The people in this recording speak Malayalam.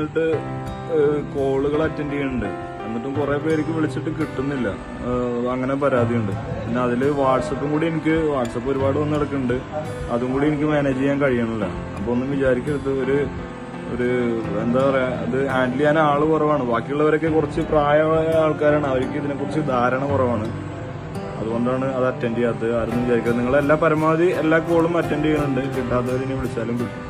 വിളിച്ചിട്ട് കോളുകൾ അറ്റൻഡ് ചെയ്യുന്നുണ്ട്. എന്നിട്ടും കുറെ പേർക്ക് വിളിച്ചിട്ട് കിട്ടുന്നില്ല. അങ്ങനെ പരാതിയുണ്ട്. പിന്നെ അതില് വാട്സപ്പും കൂടി എനിക്ക് വാട്സപ്പ് ഒരുപാട് വന്ന് കിടക്കുന്നുണ്ട്. അതും കൂടി എനിക്ക് മാനേജ് ചെയ്യാൻ കഴിയണില്ല. അപ്പൊ ഒന്നും വിചാരിക്കരുത്, ഒരു എന്താ പറയാ, അത് ഹാൻഡിൽ ചെയ്യാൻ ആള് കുറവാണ്. ബാക്കിയുള്ളവരൊക്കെ കുറച്ച് പ്രായമായ ആൾക്കാരാണ്, അവർക്ക് ഇതിനെക്കുറിച്ച് ധാരണ കുറവാണ്. അതുകൊണ്ടാണ് അത് അറ്റൻഡ് ചെയ്യാത്തത്. ആരും വിചാരിക്കുന്നത്. നിങ്ങളെല്ലാ പരമാവധി എല്ലാ കോളും അറ്റൻഡ് ചെയ്യുന്നുണ്ട്. കിട്ടാത്തവരിനെ വിളിച്ചാലും കിട്ടും.